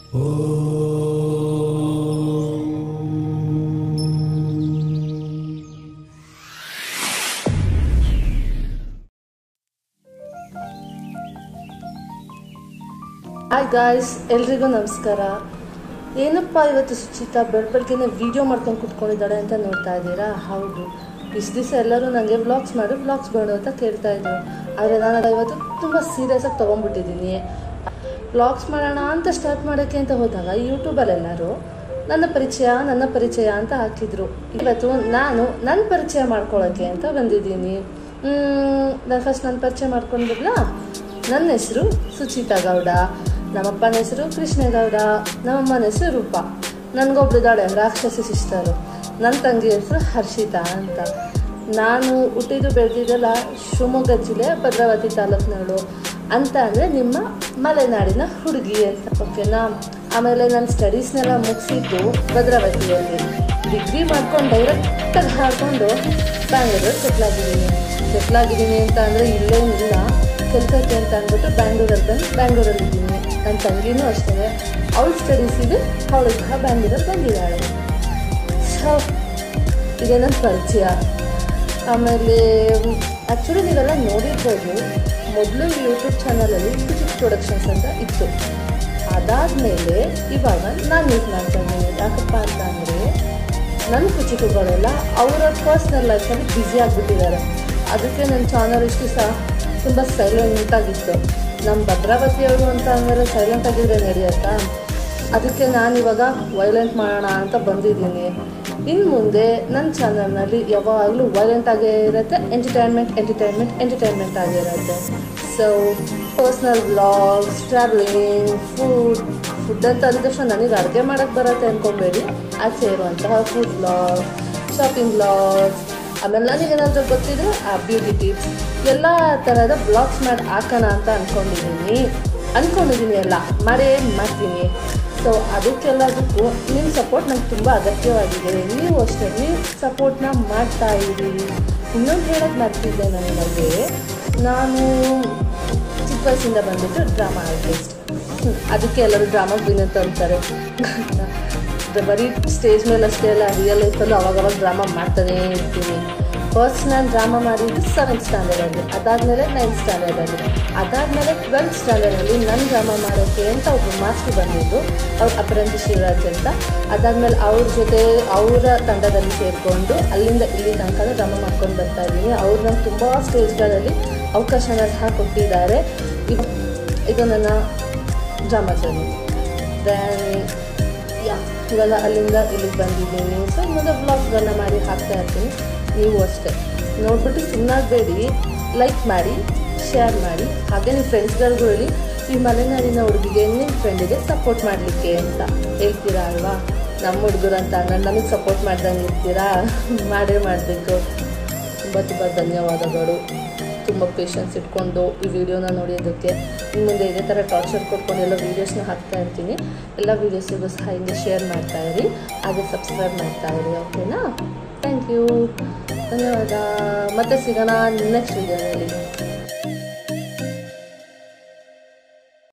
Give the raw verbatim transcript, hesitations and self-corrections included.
Hi guys, ಎಲ್ರಿಗೂ ನಮಸ್ಕಾರ. ಏನಪ್ಪ ಇವತ್ತು ಸುಚಿತಾ ಬೆಳಬೆಳಗ್ಗೆನೇ ವೀಡಿಯೋ ಮಾಡ್ಕೊಂಡು ಕುತ್ಕೊಂಡಿದ್ದಾಳೆ ಅಂತ ನೋಡ್ತಾ ಇದ್ದೀರಾ? ಹೌದು, ಇಷ್ಟು ದಿವಸ ಎಲ್ಲರೂ ನನಗೆ ವ್ಲಾಗ್ಸ್ ಮಾಡು ವ್ಲಾಗ್ಸ್ ಮಾಡು ಅಂತ ಕೇಳ್ತಾ ಇದ್ರು. ಆದರೆ ನಾನು ಇವತ್ತು ತುಂಬ ಸೀರಿಯಸ್ಸಾಗಿ ತೊಗೊಂಡ್ಬಿಟ್ಟಿದ್ದೀನಿ. ವ್ಲಾಗ್ಸ್ ಮಾಡೋಣ ಅಂತ ಸ್ಟಾರ್ಟ್ ಮಾಡೋಕ್ಕೆ ಅಂತ ಹೋದಾಗ ಯೂಟ್ಯೂಬಲ್ಲೆಲ್ಲರೂ ನನ್ನ ಪರಿಚಯ ನನ್ನ ಪರಿಚಯ ಅಂತ ಹಾಕಿದ್ರು. ಇವತ್ತು ನಾನು ನನ್ನ ಪರಿಚಯ ಮಾಡ್ಕೊಳ್ಳೋಕ್ಕೆ ಅಂತ ಬಂದಿದ್ದೀನಿ. ನಾನು ಫಸ್ಟ್ ನನ್ನ ಪರಿಚಯ ಮಾಡ್ಕೊಂಡಿಲ್ಲ. ನನ್ನ ಹೆಸರು ಸುಚಿತಾ ಗೌಡ, ನಮ್ಮಪ್ಪನ ಹೆಸರು ಕೃಷ್ಣೇಗೌಡ, ನಮ್ಮಮ್ಮನ ಹೆಸರು ರೂಪ. ನನಗೊಬ್ಳಿದ್ದಾಳೆ ರಾಕ್ಷಸಿ ಸಿಸ್ಟರು, ನನ್ನ ತಂಗಿ ಹೆಸರು ಹರ್ಷಿತಾ ಅಂತ. ನಾನು ಹುಟ್ಟಿದ್ದು ಬೆಳೆದಿದ್ದೆಲ್ಲ ಶಿವಮೊಗ್ಗ ಜಿಲ್ಲೆ ಭದ್ರಾವತಿ ತಾಲೂಕಿನವಳು ಅಂತ ಅಂದರೆ ನಿಮ್ಮ ಮಲೆನಾಡಿನ ಹುಡುಗಿ ಅಂತ, ಓಕೆನಾ? ಆಮೇಲೆ ನನ್ನ ಸ್ಟಡೀಸ್ನೆಲ್ಲ ಮುಗಿಸಿದ್ದು ಭದ್ರಾವತಿಯಲ್ಲಿ. ಡಿಗ್ರಿ ಮಾಡ್ಕೊಂಡು ಡೈರೆಕ್ಟಾಗಿ ಹಾಕ್ಕೊಂಡು ಬ್ಯಾಂಗ್ಳೂರಲ್ಲಿ ಸೆಟ್ಲಾಗಿದ್ದೀನಿ. ಸೆಟ್ಲಾಗಿದ್ದೀನಿ ಅಂತ ಅಂದರೆ ಇಲ್ಲೇನಿಲ್ಲ, ಕೆಲಸಕ್ಕೆ ಅಂತ ಅಂದ್ಬಿಟ್ಟು ಬ್ಯಾಂಗ್ಳೂರಲ್ಲಿ ಬಂದು ಬ್ಯಾಂಗ್ಳೂರಲ್ಲಿದ್ದೀನಿ. ನನ್ನ ತಂಗಿನೂ ಅಷ್ಟೇ, ಅವಳ ಸ್ಟಡೀಸಿಗೆ ಅವಳು ಸಹ ಬ್ಯಾಂಗ್ಳೂರಲ್ಲಿ ಬಂದಿದ್ದಾಳೆ. ಸೊ ಇದೇ ನನ್ನ ಪರಿಚಯ. ಆಮೇಲೆ ಆ್ಯಕ್ಚುಲಿ ನೀವೆಲ್ಲ ನೋಡಿರ್ಬೋದು, ಮೊದಲು ಯೂಟ್ಯೂಬ್ ಚಾನಲಲ್ಲಿ ಕುಚಿತ್ ಪ್ರೊಡಕ್ಷನ್ಸ್ ಅಂತ ಇತ್ತು. ಅದಾದಮೇಲೆ ಇವಾಗ ನಾನು ಯೂಸ್ ಮಾಡ್ತಾ ಇದ್ದೀನಿ. ಯಾಕಪ್ಪ ಅಂತ ಅಂದರೆ ನನ್ನ ಕುಚಿತುಗಳೆಲ್ಲ ಅವರ ಪರ್ಸ್ನಲ್ ಲೈಫಲ್ಲಿ ಬ್ಯುಸಿ ಆಗಿಬಿಟ್ಟಿದ್ದಾರೆ. ಅದಕ್ಕೆ ನನ್ನ ಚಾನಲ್ ಇಷ್ಟು ಸಹ ತುಂಬ ಸೈಲೆಂಟಾಗಿತ್ತು. ನಮ್ಮ ಭದ್ರಾವತಿಯವರು ಅಂತ ಅಂದರೆ ಸೈಲೆಂಟಾಗಿದ್ದರೆ ನಡೆಯುತ್ತಾ? ಅದಕ್ಕೆ ನಾನಿವಾಗ ವೈಲೆಂಟ್ ಮಾಡೋಣ ಅಂತ ಬಂದಿದ್ದೀನಿ. ಇನ್ನು ಮುಂದೆ ನನ್ನ ಚಾನಲ್ನಲ್ಲಿ ಯಾವಾಗಲೂ ವೈಲೆಂಟಾಗೇ ಇರುತ್ತೆ, ಎಂಟರ್ಟೈನ್ಮೆಂಟ್ ಎಂಟರ್ಟೈನ್ಮೆಂಟ್ ಎಂಟರ್ಟೈನ್ಮೆಂಟ್ ಆಗಿರುತ್ತೆ. So personal vlogs, travelling, food food ಅಂತ ಅಂದ ತಕ್ಷಣ ನನಗೆ ಅಡುಗೆ ಮಾಡೋಕ್ಕೆ ಬರುತ್ತೆ ಅಂದ್ಕೊಬೇಡಿ. ಆಚೆ ಇರುವಂತಹ ಫುಡ್ ವ್ಲಾಗ್, ಶಾಪಿಂಗ್ ವ್ಲಾಗ್ಸ್, ಆಮೇಲೆ ನನಗೇನಾದರೂ ಗೊತ್ತಿದ್ರೆ ಆ ಬ್ಯೂಟಿ ಟಿಪ್ಸ್, ಎಲ್ಲ ಥರದ ಬ್ಲಾಗ್ಸ್ ಮಾಡಿ ಹಾಕೋಣ ಅಂತ ಅಂದ್ಕೊಂಡಿದ್ದೀನಿ ಅಂದ್ಕೊಂಡಿದ್ದೀನಿ ಎಲ್ಲ ಮಾಡೇ ಮಾಡ್ತೀನಿ. ಸೊ ಅದಕ್ಕೆಲ್ಲದಕ್ಕೂ ನಿಮ್ಮ ಸಪೋರ್ಟ್ ನಂಗೆ ತುಂಬ ಅಗತ್ಯವಾಗಿದೆ. ನೀವು ಅಷ್ಟೇ ನೀವು ಸಪೋರ್ಟ್ನ ಮಾಡ್ತಾ ಇದ್ದೀರಿ. ಇನ್ನೊಂದು ಹೇಳೋಕ್ಕೆ ಮಾಡ್ತಿದ್ದೆ ನನಗೆ, ನಾನು ಚಿಕ್ಕ ವಯಸ್ಸಿಂದ ಬಂದುಬಿಟ್ಟು ಡ್ರಾಮಾ ಆರ್ಟಿಸ್ಟ್. ಅದಕ್ಕೆ ಎಲ್ಲರೂ ಡ್ರಾಮಾಗೆ ವಿನಂತ ಅಂತಾರೆ. ಬರೀ ಸ್ಟೇಜ್ ಮೇಲೆ ಅಷ್ಟೇ ಅಲ್ಲ, ರಿಯಲ್ ಲೈಫಲ್ಲೂ ಅವಾಗವಾಗ ಡ್ರಾಮಾ ಮಾಡ್ತಾನೇ ಇರ್ತೀನಿ. ಫಸ್ಟ್ ನಾನು ಡ್ರಾಮಾ ಮಾಡಿದ್ದು ಸೆವೆಂತ್ ಸ್ಟ್ಯಾಂಡರ್ಡಲ್ಲಿ, ಅದಾದಮೇಲೆ ನೈನ್ತ್ ಸ್ಟ್ಯಾಂಡರ್ಡಲ್ಲಿ, ಅದಾದಮೇಲೆ ಟ್ವೆಲ್ತ್ ಸ್ಟ್ಯಾಂಡರ್ಡಲ್ಲಿ ನನ್ನ ಡ್ರಾಮಾ ಮಾಡೋಕ್ಕೆ ಅಂತ ಒಬ್ಬರು ಮಾಸ್ಟ್ರು ಬಂದಿದ್ದು, ಅವ್ರು ಅಪರಂಜಿ ಶಿವರಾಜ್ ಅಂತ. ಅದಾದಮೇಲೆ ಅವ್ರ ಜೊತೆ ಅವರ ತಂಡದಲ್ಲಿ ಸೇರಿಕೊಂಡು ಅಲ್ಲಿಂದ ಇಲ್ಲಿ ತನಕ ಡ್ರಾಮಾ ಮಾಡ್ಕೊಂಡು ಬರ್ತಾ ಇದ್ದೀನಿ. ಅವ್ರು ನಂಗೆ ತುಂಬ ಸ್ಟೇಜ್ಗಳಲ್ಲಿ ಅವಕಾಶನ ಸಹ ಕೊಟ್ಟಿದ್ದಾರೆ. ಇದು ಇದು ನನ್ನ ಡ್ರಾಮಾ ಜರ್ನಿ. ದೆನ್ ಯಾ ಇವಾಗ ಅಲ್ಲಿಂದ ಇಲ್ಲಿಗೆ ಬಂದಿದ್ದೀನಿ. ಸೊ ಮುಂದೆ ಬ್ಲಾಗ್ಗಳನ್ನ ಮಾಡಿ ಹಾಕ್ತಾ ಇರ್ತೀನಿ. ನೀವು ಅಷ್ಟೇ ನೋಡ್ಬಿಟ್ಟು ಸುಮ್ಮನಾಗಬೇಡಿ, ಲೈಕ್ ಮಾಡಿ, ಶೇರ್ ಮಾಡಿ. ಹಾಗೆ ನಿಮ್ಮ ಫ್ರೆಂಡ್ಸ್ಗಳಿಗೂ ಹೇಳಿ, ಈ ಮಲೆನಾಡಿನ ಹುಡುಗಿಗೆ ನಿಮ್ಮ ಫ್ರೆಂಡಿಗೆ ಸಪೋರ್ಟ್ ಮಾಡಲಿಕ್ಕೆ ಅಂತ ಹೇಳ್ತೀರಾ ಅಲ್ವಾ? ನಮ್ಮ ಹುಡುಗರು ಅಂತ ನಾನು ನಮಗೆ ಸಪೋರ್ಟ್ ಮಾಡ್ದಂಗೆ ಇರ್ತೀರಾ? ಮಾಡೇ ಮಾಡಬೇಕು. ತುಂಬ ತುಂಬ ಧನ್ಯವಾದಗಳು. ತುಂಬ ಪೇಷನ್ಸ್ ಇಟ್ಕೊಂಡು ಈ ವಿಡಿಯೋನ ನೋಡೋದಕ್ಕೆ. ಇನ್ನು ಮುಂದೆ ಇದೇ ಥರ ಟಾರ್ಚರ್ ಕೊಟ್ಕೊಂಡು ಎಲ್ಲ ವೀಡಿಯೋಸ್ನ ಹಾಕ್ತಾ ಇರ್ತೀನಿ. ಎಲ್ಲ ವೀಡಿಯೋಸಿಗೂ ಸಹ ಹಿಂಗೆ ಶೇರ್ ಮಾಡ್ತಾಯಿರಿ, ಹಾಗೆ ಸಬ್ಸ್ಕ್ರೈಬ್ ಮಾಡ್ತಾಯಿರಿ, ಓಕೆನಾ? ಥ್ಯಾಂಕ್ ಯು, ಧನ್ಯವಾದ. ಮತ್ತೆ ಸಿಗೋಣ ನೆಕ್ಸ್ಟ್ ವಿಡಿಯೋದಲ್ಲಿ.